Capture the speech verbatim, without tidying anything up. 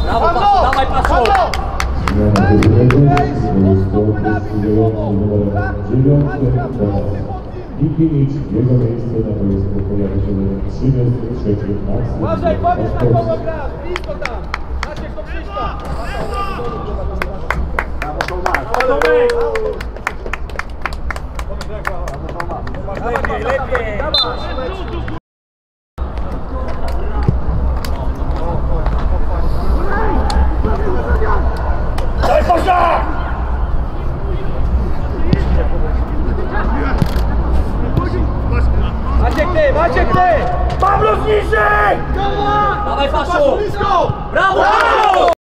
Brawo, Pasu, dawaj, Pasu! Zmiana drugiego, swoje decydujący numer dziewiąty, Nikinic, jego miejsce na boisku pojawia się numer trzydzieści trzy, Maksym. Uważaj, powiedz na kogo gra, blisko tam! Maciek do Krzyśka! Brawo, Tomasz! Lepiej, lepiej!